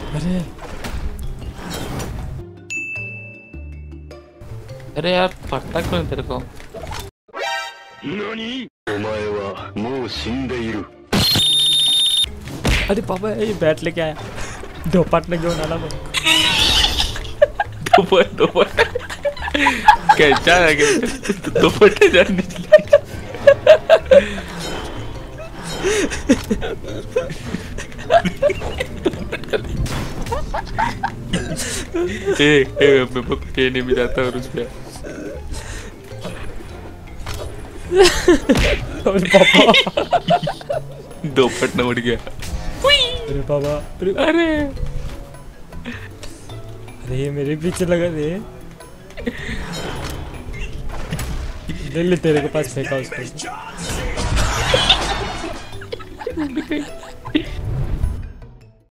अरे अरे यार पड़ता क्यों तेरे को? अरे पापा ये बैट लेके आया, दो पट घेऊन आला मग. दोपट कैसा लगे दोपट जाने मैं नहीं भी जाता और उस पे पापा दो पटना उड़ गया. अरे पापा अरे अरे मेरे पीछे लगा रे. ले तेरे के पास फेंका उसको.